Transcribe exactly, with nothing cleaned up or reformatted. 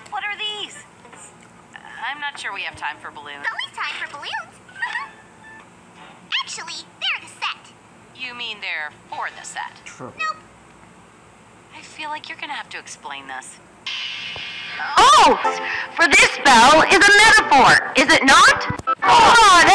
What are these? I'm not sure we have time for balloons. Always time for balloons. Actually, they're the set. You mean they're for the set? True. Nope. I feel like you're gonna have to explain this. Oh! For this spell is a metaphor, is it not? Hold on,